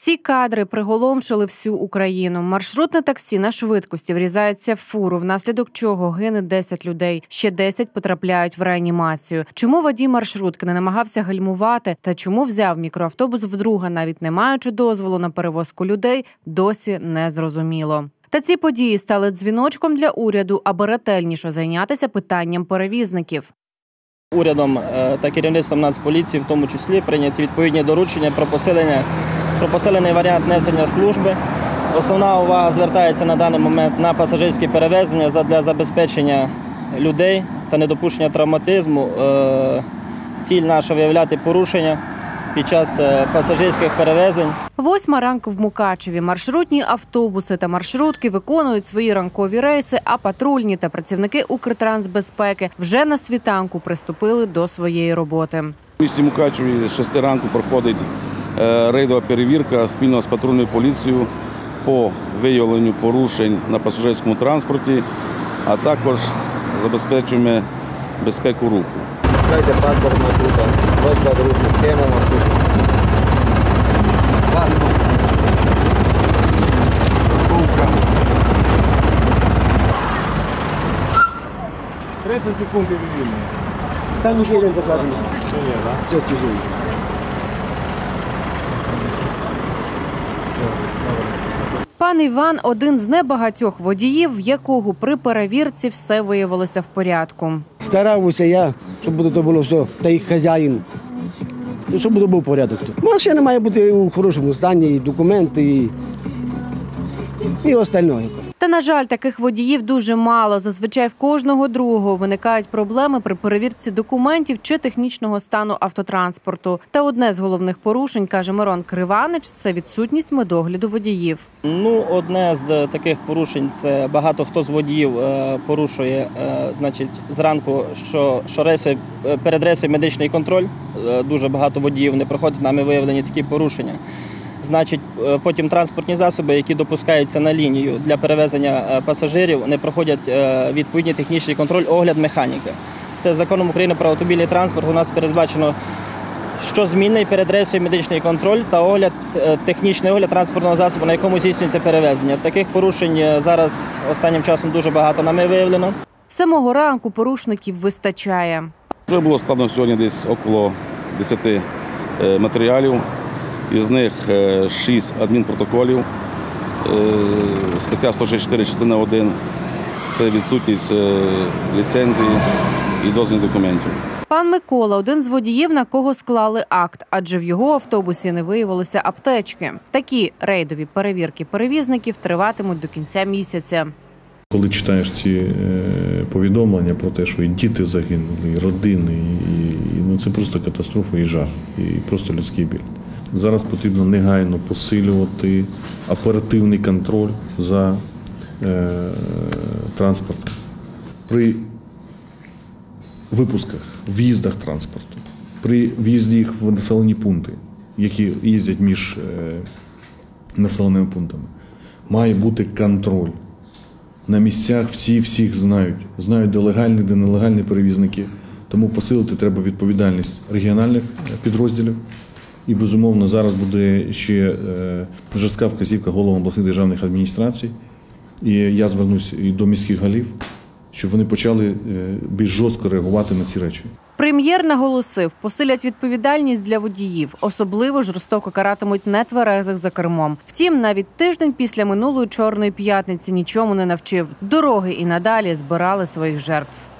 Ці кадри приголомшили всю Україну. Маршрутне таксі на швидкості врізається в фуру, внаслідок чого гине 10 людей. Ще 10 потрапляють в реанімацію. Чому водій маршрутки не намагався гальмувати та чому взяв мікроавтобус вдруге, навіть не маючи дозволу на перевозку людей, досі не зрозуміло. Та ці події стали дзвіночком для уряду, аби ретельніше зайнятися питанням перевізників. Урядом та керівництвом Нацполіції в тому числі прийняті відповідні доручення про посилений варіант несення служби. Основна увага звертається на даний момент на пасажирські перевезення для забезпечення людей та недопущення травматизму. Ціль наша – виявляти порушення під час пасажирських перевезень. 8 ранку в Мукачеві. Маршрутні автобуси та маршрутки виконують свої ранкові рейси, а патрульні та працівники Укртрансбезпеки вже на світанку приступили до своєї роботи. В місті Мукачеві з 6 ранку проходить рейдова перевірка спільно з патрульною поліцією по виявленню порушень на пасажирському транспорті, а також забезпечуємо безпеку руху. Шукайте паспорт маршрута, розклад руху, схему маршруту. 30 секунд і відвільно. Там уже один покажемо. Що є, так? Все свіжий. Пан Іван – один з небагатьох водіїв, в якого при перевірці все виявилося в порядку. Старався я, щоб то було все, та й хазяїн. Щоб був порядок. Машина має бути у хорошому стані, і документи, і остальне. Та, на жаль, таких водіїв дуже мало. Зазвичай в кожного другого виникають проблеми при перевірці документів чи технічного стану автотранспорту. Та одне з головних порушень, каже Мирон Криванич, це відсутність медогляду водіїв. Одне з таких порушень – це багато хто з водіїв порушує зранку, що перед рейсом медичний контроль. Дуже багато водіїв не проходить, нами виявлені такі порушення. Потім транспортні засоби, які допускаються на лінію для перевезення пасажирів, не проходять відповідний технічний контроль, огляд механіка. Це законом України про автомобільний транспорт. У нас передбачено щозмінний передрейсовий медичний контроль та технічний огляд транспортного засобу, на якому здійснюється перевезення. Таких порушень зараз останнім часом дуже багато нами виявлено. З самого ранку порушників вистачає. Вже було складно сьогодні десь около 10 матеріалів. Із них 6 адмінпротоколів, стаття 164, частина 1 – це відсутність ліцензії і дозвільних документів. Пан Микола – один з водіїв, на кого склали акт, адже в його автобусі не виявилося аптечки. Такі рейдові перевірки перевізників триватимуть до кінця місяця. Коли читаєш ці повідомлення про те, що і діти загинули, і родини, це просто катастрофа і жах, і просто людський біль. Зараз потрібно негайно посилювати оперативний контроль за транспортом. При випусках, в'їздах транспорту, при в'їзді їх в населені пункти, які їздять між населеними пунктами, має бути контроль. На місцях всіх знають, де легальні, де нелегальні перевізники. Тому посилити треба відповідальність регіональних підрозділів. І, безумовно, зараз буде ще жорстка вказівка головам обласних державних адміністрацій. І я звернусь і до міських голів, щоб вони почали більш жорстко реагувати на ці речі. Прем'єр наголосив, посилять відповідальність для водіїв. Особливо жорстоко каратимуть нетверезих за кермом. Втім, навіть тиждень після минулої Чорної п'ятниці нічому не навчив. Дороги і надалі збирали своїх жертв.